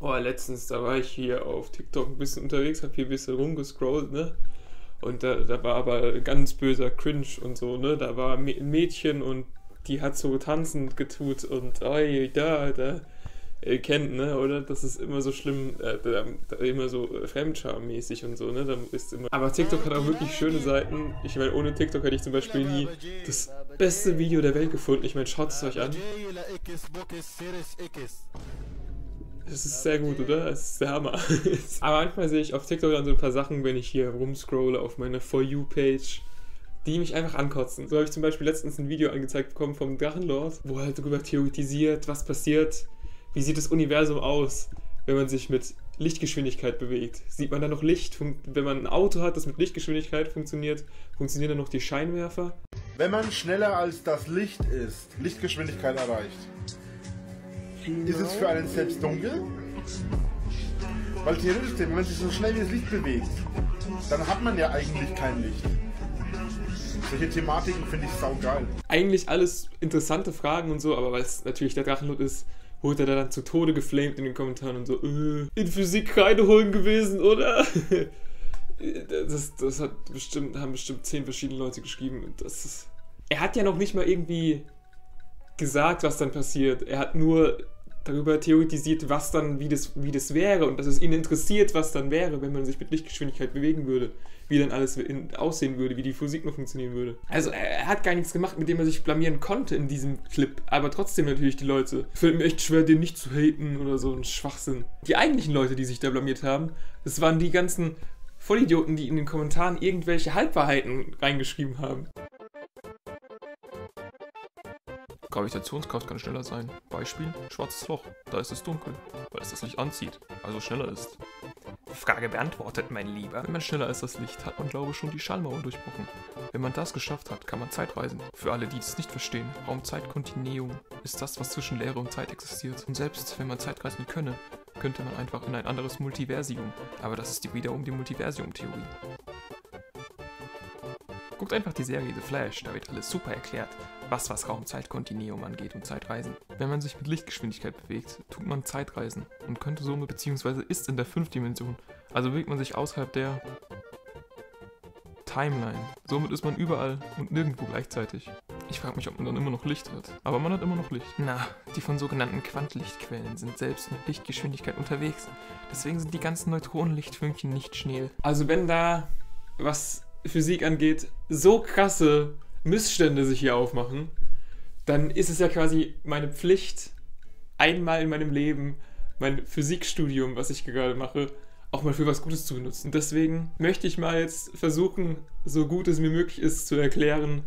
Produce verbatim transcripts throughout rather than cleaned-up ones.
Boah, letztens, da war ich hier auf TikTok ein bisschen unterwegs, hab hier ein bisschen rumgescrollt, ne? Und da, da war aber ganz böser Cringe und so, ne? Da war ein Mädchen und die hat so tanzend getut und oi, da, da, ihr kennt, ne? Oder? Das ist immer so schlimm, äh, da, da immer so Fremdscham-mäßig und so, ne? Da ist immer. Aber TikTok hat auch wirklich schöne Seiten. Ich meine, ohne TikTok hätte ich zum Beispiel nie das beste Video der Welt gefunden. Ich meine, schaut es euch an. Das ist sehr gut, oder? Das ist der Hammer. Aber manchmal sehe ich auf TikTok dann so ein paar Sachen, wenn ich hier rumscrolle auf meiner For You-Page, die mich einfach ankotzen. So habe ich zum Beispiel letztens ein Video angezeigt bekommen vom Drachenlord, wo er halt darüber theoretisiert, was passiert, wie sieht das Universum aus, wenn man sich mit Lichtgeschwindigkeit bewegt. Sieht man da noch Licht? Wenn man ein Auto hat, das mit Lichtgeschwindigkeit funktioniert, funktionieren dann noch die Scheinwerfer? Wenn man schneller als das Licht ist, Lichtgeschwindigkeit erreicht, ist es für einen selbst dunkel? Weil theoretisch, wenn man sich so schnell wie das Licht bewegt, dann hat man ja eigentlich kein Licht. Solche Thematiken finde ich saugeil. Eigentlich alles interessante Fragen und so, aber weil es natürlich der Drachenlord ist, wurde er dann zu Tode geflamed in den Kommentaren und so, äh, in Physik Kreide holen gewesen, oder? das das hat bestimmt, haben bestimmt zehn verschiedene Leute geschrieben. Und das ist, er hat ja noch nicht mal irgendwie gesagt, was dann passiert. Er hat nur darüber theoretisiert, was dann, wie das, wie das wäre und dass es ihn interessiert, was dann wäre, wenn man sich mit Lichtgeschwindigkeit bewegen würde, wie dann alles in, aussehen würde, wie die Physik noch funktionieren würde. Also er hat gar nichts gemacht, mit dem er sich blamieren konnte in diesem Clip, aber trotzdem natürlich die Leute. Fällt mir echt schwer, den nicht zu haten oder so ein Schwachsinn. Die eigentlichen Leute, die sich da blamiert haben, das waren die ganzen Vollidioten, die in den Kommentaren irgendwelche Halbwahrheiten reingeschrieben haben. Gravitationskraft kann schneller sein. Beispiel: schwarzes Loch. Da ist es dunkel, weil es das Licht anzieht, also schneller ist. Frage beantwortet, mein Lieber. Wenn man schneller als das Licht, hat man, glaube ich, schon die Schallmauer durchbrochen. Wenn man das geschafft hat, kann man Zeit reisen. Für alle, die es nicht verstehen, Raum-Zeit-Kontinuum ist das, was zwischen Leere und Zeit existiert. Und selbst wenn man Zeit reisen könne, könnte man einfach in ein anderes Multiversium. Aber das ist die wiederum die Multiversium-Theorie. Guckt einfach die Serie The Flash, da wird alles super erklärt, was was Raum-Zeit-Kontinuum angeht und Zeitreisen. Wenn man sich mit Lichtgeschwindigkeit bewegt, tut man Zeitreisen und könnte somit bzw. ist in der fünften Dimension, also bewegt man sich außerhalb der Timeline. Somit ist man überall und nirgendwo gleichzeitig. Ich frage mich, ob man dann immer noch Licht hat. Aber man hat immer noch Licht. Na, die von sogenannten Quantlichtquellen sind selbst mit Lichtgeschwindigkeit unterwegs. Deswegen sind die ganzen Neutronenlichtfünkchen nicht schnell. Also wenn da was Physik angeht, so krasse Missstände sich hier aufmachen, dann ist es ja quasi meine Pflicht, einmal in meinem Leben mein Physikstudium, was ich gerade mache, auch mal für was Gutes zu benutzen. Deswegen möchte ich mal jetzt versuchen, so gut es mir möglich ist, zu erklären,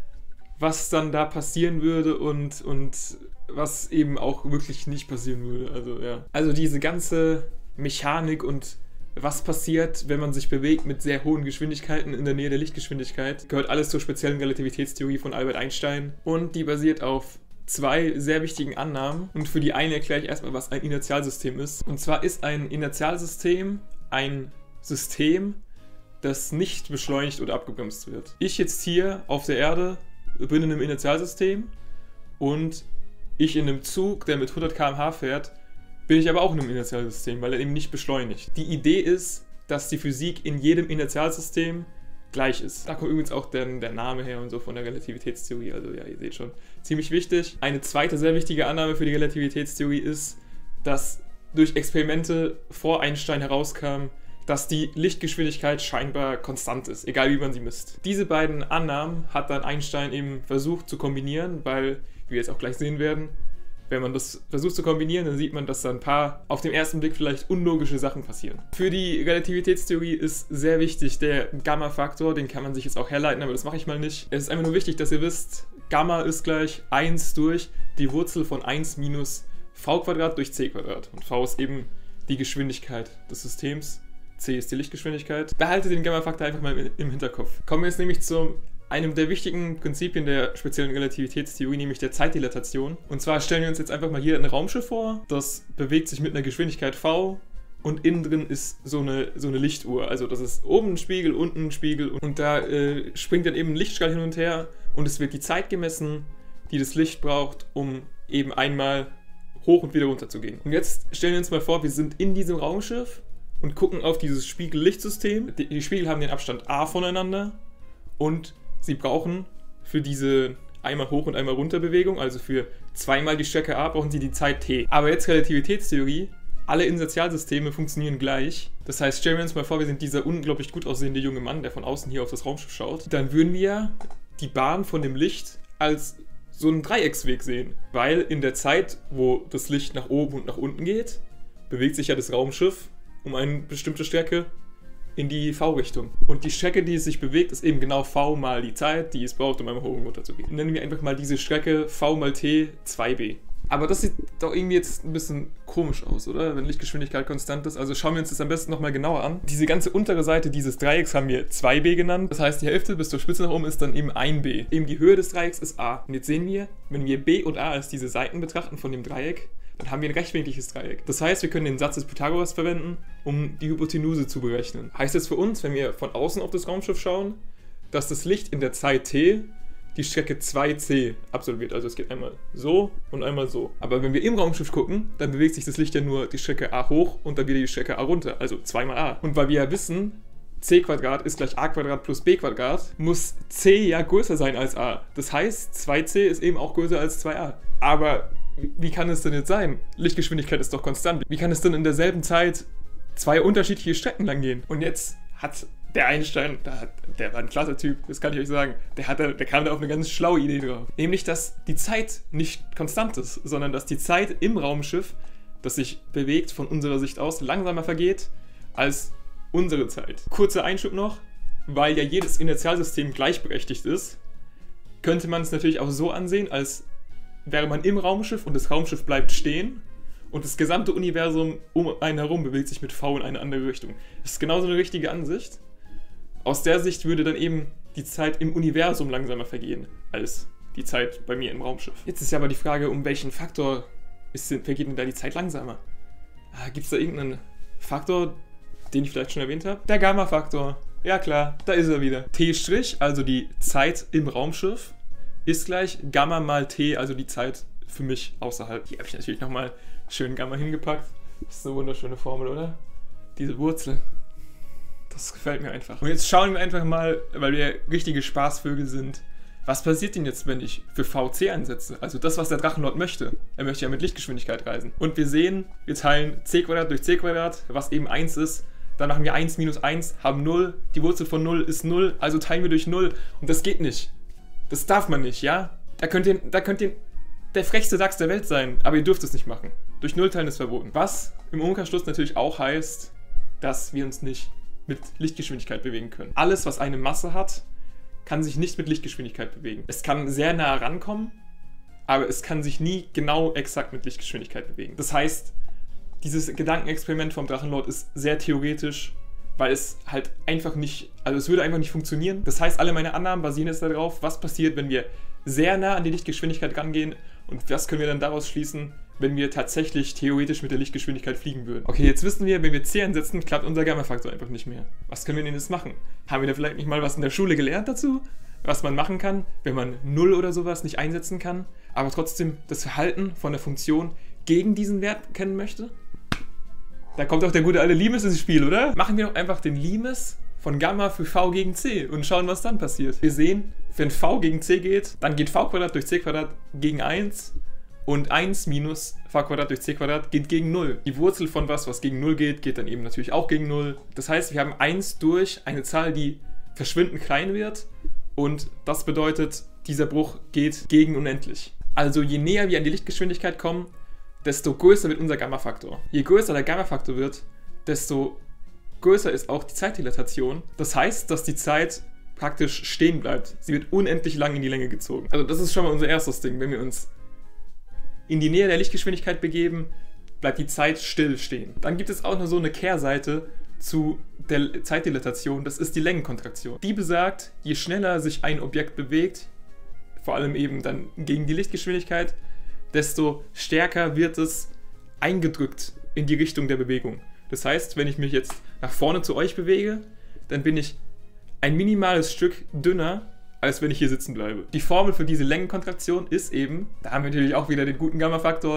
was dann da passieren würde und, und was eben auch wirklich nicht passieren würde. Also, ja. Also diese ganze Mechanik und was passiert, wenn man sich bewegt mit sehr hohen Geschwindigkeiten in der Nähe der Lichtgeschwindigkeit, gehört alles zur speziellen Relativitätstheorie von Albert Einstein und die basiert auf zwei sehr wichtigen Annahmen und für die eine erkläre ich erstmal, was ein Inertialsystem ist. Und zwar ist ein Inertialsystem ein System, das nicht beschleunigt oder abgebremst wird. Ich jetzt hier auf der Erde bin in einem Inertialsystem und ich in einem Zug, der mit hundert Kilometer pro Stunde fährt, bin ich aber auch in einem Inertialsystem, weil er eben nicht beschleunigt. Die Idee ist, dass die Physik in jedem Inertialsystem gleich ist. Da kommt übrigens auch der, der Name her und so von der Relativitätstheorie, also ja, ihr seht schon, ziemlich wichtig. Eine zweite sehr wichtige Annahme für die Relativitätstheorie ist, dass durch Experimente vor Einstein herauskam, dass die Lichtgeschwindigkeit scheinbar konstant ist, egal wie man sie misst. Diese beiden Annahmen hat dann Einstein eben versucht zu kombinieren, weil, wie wir jetzt auch gleich sehen werden, wenn man das versucht zu kombinieren, dann sieht man, dass da ein paar auf den ersten Blick vielleicht unlogische Sachen passieren. Für die Relativitätstheorie ist sehr wichtig der Gamma-Faktor, den kann man sich jetzt auch herleiten, aber das mache ich mal nicht. Es ist einfach nur wichtig, dass ihr wisst, Gamma ist gleich eins durch die Wurzel von eins minus v Quadrat durch c Quadrat. Und v ist eben die Geschwindigkeit des Systems, c ist die Lichtgeschwindigkeit. Behaltet den Gamma-Faktor einfach mal im Hinterkopf. Kommen wir jetzt nämlich zu einem der wichtigen Prinzipien der speziellen Relativitätstheorie, nämlich der Zeitdilatation. Und zwar stellen wir uns jetzt einfach mal hier ein Raumschiff vor, das bewegt sich mit einer Geschwindigkeit v und innen drin ist so eine, so eine Lichtuhr. Also das ist oben ein Spiegel, unten ein Spiegel und da äh, springt dann eben ein Lichtstrahl hin und her und es wird die Zeit gemessen, die das Licht braucht, um eben einmal hoch und wieder runter zu gehen. Und jetzt stellen wir uns mal vor, wir sind in diesem Raumschiff und gucken auf dieses Spiegellichtsystem. Die, die Spiegel haben den Abstand a voneinander und sie brauchen für diese einmal hoch und einmal runter Bewegung, also für zweimal die Strecke a, brauchen sie die Zeit t. Aber jetzt Relativitätstheorie, alle Inertialsysteme funktionieren gleich. Das heißt, stellen wir uns mal vor, wir sind dieser unglaublich gut aussehende junge Mann, der von außen hier auf das Raumschiff schaut. Dann würden wir die Bahn von dem Licht als so einen Dreiecksweg sehen. Weil in der Zeit, wo das Licht nach oben und nach unten geht, bewegt sich ja das Raumschiff um eine bestimmte Strecke in die V-Richtung. Und die Strecke, die es sich bewegt, ist eben genau v mal die Zeit, die es braucht, um einmal hoch und runter zu gehen. Nennen wir einfach mal diese Strecke v mal t zwei b. Aber das sieht doch irgendwie jetzt ein bisschen komisch aus, oder? Wenn Lichtgeschwindigkeit konstant ist. Also schauen wir uns das am besten nochmal genauer an. Diese ganze untere Seite dieses Dreiecks haben wir zwei b genannt. Das heißt, die Hälfte bis zur Spitze nach oben ist dann eben ein b. Eben die Höhe des Dreiecks ist a. Und jetzt sehen wir, wenn wir b und a als diese Seiten betrachten von dem Dreieck, dann haben wir ein rechtwinkliges Dreieck. Das heißt, wir können den Satz des Pythagoras verwenden, um die Hypotenuse zu berechnen. Heißt jetzt für uns, wenn wir von außen auf das Raumschiff schauen, dass das Licht in der Zeit t die Strecke zwei c absolviert. Also es geht einmal so und einmal so. Aber wenn wir im Raumschiff gucken, dann bewegt sich das Licht ja nur die Strecke a hoch und dann wieder die Strecke a runter. Also zwei mal a. Und weil wir ja wissen, c Quadrat ist gleich a Quadrat plus b Quadrat, muss c ja größer sein als a. Das heißt, zwei c ist eben auch größer als zwei a. Aber wie kann es denn jetzt sein? Lichtgeschwindigkeit ist doch konstant. Wie kann es denn in derselben Zeit zwei unterschiedliche Strecken lang gehen? Und jetzt hat der Einstein, der, hat, der war ein klasse Typ, das kann ich euch sagen, der, hat, der kam da auf eine ganz schlaue Idee drauf. Nämlich, dass die Zeit nicht konstant ist, sondern dass die Zeit im Raumschiff, das sich bewegt von unserer Sicht aus, langsamer vergeht als unsere Zeit. Kurzer Einschub noch, weil ja jedes Inertialsystem gleichberechtigt ist, könnte man es natürlich auch so ansehen, als wäre man im Raumschiff und das Raumschiff bleibt stehen und das gesamte Universum um einen herum bewegt sich mit v in eine andere Richtung. Das ist genauso eine richtige Ansicht. Aus der Sicht würde dann eben die Zeit im Universum langsamer vergehen, als die Zeit bei mir im Raumschiff. Jetzt ist ja aber die Frage, um welchen Faktor ist, vergeht denn da die Zeit langsamer? Ah, gibt es da irgendeinen Faktor, den ich vielleicht schon erwähnt habe? Der Gamma-Faktor. Ja klar, da ist er wieder. T', also die Zeit im Raumschiff, ist gleich Gamma mal T, also die Zeit für mich außerhalb. Hier habe ich natürlich nochmal schön Gamma hingepackt. Das ist eine wunderschöne Formel, oder? Diese Wurzel. Das gefällt mir einfach. Und jetzt schauen wir einfach mal, weil wir richtige Spaßvögel sind, was passiert denn jetzt, wenn ich für V C einsetze? Also das, was der Drachenlord möchte. Er möchte ja mit Lichtgeschwindigkeit reisen. Und wir sehen, wir teilen c Quadrat durch c Quadrat, was eben eins ist. Dann machen wir eins minus eins, haben null. Die Wurzel von null ist null, also teilen wir durch null. Und das geht nicht. Das darf man nicht, ja? Da könnt ihr, da könnt ihr der frechste Dachs der Welt sein, aber ihr dürft es nicht machen. Durch null teilen ist verboten. Was im Umkehrschluss natürlich auch heißt, dass wir uns nicht mit Lichtgeschwindigkeit bewegen können. Alles, was eine Masse hat, kann sich nicht mit Lichtgeschwindigkeit bewegen. Es kann sehr nah rankommen, aber es kann sich nie genau exakt mit Lichtgeschwindigkeit bewegen. Das heißt, dieses Gedankenexperiment vom Drachenlord ist sehr theoretisch, weil es halt einfach nicht, also es würde einfach nicht funktionieren. Das heißt, alle meine Annahmen basieren jetzt darauf, was passiert, wenn wir sehr nah an die Lichtgeschwindigkeit rangehen und was können wir dann daraus schließen, wenn wir tatsächlich theoretisch mit der Lichtgeschwindigkeit fliegen würden. Okay, jetzt wissen wir, wenn wir c einsetzen, klappt unser Gamma-Faktor einfach nicht mehr. Was können wir denn jetzt machen? Haben wir da vielleicht nicht mal was in der Schule gelernt dazu? Was man machen kann, wenn man null oder sowas nicht einsetzen kann, aber trotzdem das Verhalten von der Funktion gegen diesen Wert kennen möchte? Da kommt auch der gute alte Limes ins Spiel, oder? Machen wir doch einfach den Limes von Gamma für v gegen c und schauen, was dann passiert. Wir sehen, wenn v gegen c geht, dann geht v Quadrat durch c Quadrat gegen eins und eins minus v Quadrat durch c Quadrat geht gegen null. Die Wurzel von was, was gegen null geht, geht dann eben natürlich auch gegen null. Das heißt, wir haben eins durch eine Zahl, die verschwindend klein wird und das bedeutet, dieser Bruch geht gegen unendlich. Also je näher wir an die Lichtgeschwindigkeit kommen, desto größer wird unser Gamma-Faktor. Je größer der Gamma-Faktor wird, desto größer ist auch die Zeitdilatation. Das heißt, dass die Zeit praktisch stehen bleibt. Sie wird unendlich lang in die Länge gezogen. Also das ist schon mal unser erstes Ding. Wenn wir uns in die Nähe der Lichtgeschwindigkeit begeben, bleibt die Zeit still stehen. Dann gibt es auch noch so eine Kehrseite zu der Zeitdilatation. Das ist die Längenkontraktion. Die besagt, je schneller sich ein Objekt bewegt, vor allem eben dann gegen die Lichtgeschwindigkeit, desto stärker wird es eingedrückt in die Richtung der Bewegung. Das heißt, wenn ich mich jetzt nach vorne zu euch bewege, dann bin ich ein minimales Stück dünner, als wenn ich hier sitzen bleibe. Die Formel für diese Längenkontraktion ist eben, da haben wir natürlich auch wieder den guten Gamma-Faktor,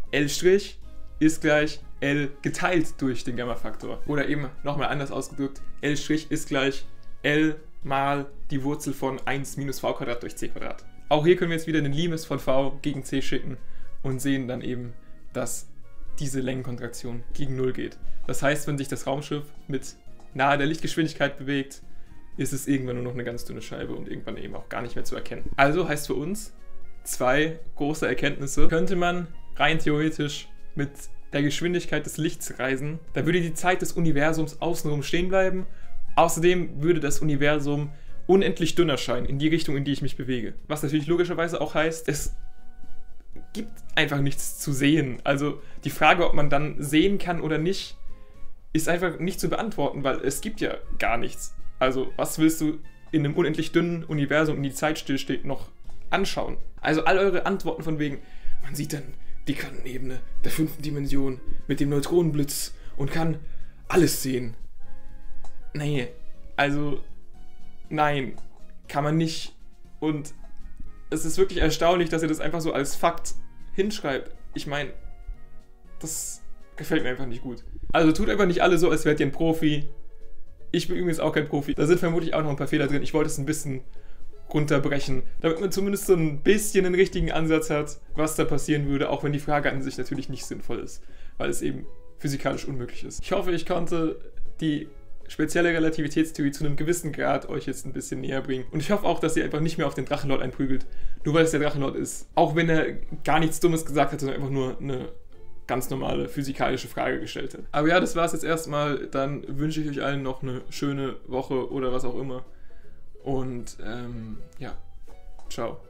L' ist gleich L geteilt durch den Gamma-Faktor. Oder eben nochmal anders ausgedrückt, L' ist gleich L mal die Wurzel von eins minus v Quadrat durch c Quadrat. Auch hier können wir jetzt wieder den Limes von v gegen c schicken und sehen dann eben, dass diese Längenkontraktion gegen null geht. Das heißt, wenn sich das Raumschiff mit nahe der Lichtgeschwindigkeit bewegt, ist es irgendwann nur noch eine ganz dünne Scheibe und irgendwann eben auch gar nicht mehr zu erkennen. Also heißt für uns, zwei große Erkenntnisse. Könnte man rein theoretisch mit der Geschwindigkeit des Lichts reisen, dann würde die Zeit des Universums außenrum stehen bleiben. Außerdem würde das Universum unendlich dünn erscheinen in die Richtung, in die ich mich bewege. Was natürlich logischerweise auch heißt, es gibt einfach nichts zu sehen. Also die Frage, ob man dann sehen kann oder nicht, ist einfach nicht zu beantworten, weil es gibt ja gar nichts. Also was willst du in einem unendlich dünnen Universum, in die Zeit stillsteht, noch anschauen? Also all eure Antworten von wegen, man sieht dann die Quantenebene der fünften Dimension mit dem Neutronenblitz und kann alles sehen. Nee, also nein, kann man nicht. Und es ist wirklich erstaunlich, dass ihr das einfach so als Fakt hinschreibt. Ich meine, das gefällt mir einfach nicht gut. Also tut einfach nicht alle so, als wärt ihr ein Profi. Ich bin übrigens auch kein Profi. Da sind vermutlich auch noch ein paar Fehler drin. Ich wollte es ein bisschen runterbrechen, damit man zumindest so ein bisschen den richtigen Ansatz hat, was da passieren würde, auch wenn die Frage an sich natürlich nicht sinnvoll ist, weil es eben physikalisch unmöglich ist. Ich hoffe, ich konnte die spezielle Relativitätstheorie zu einem gewissen Grad euch jetzt ein bisschen näher bringen. Und ich hoffe auch, dass ihr einfach nicht mehr auf den Drachenlord einprügelt, nur weil es der Drachenlord ist. Auch wenn er gar nichts Dummes gesagt hat, sondern einfach nur eine ganz normale physikalische Frage gestellt hat. Aber ja, das war es jetzt erstmal. Dann wünsche ich euch allen noch eine schöne Woche oder was auch immer. Und ähm, ja, ciao.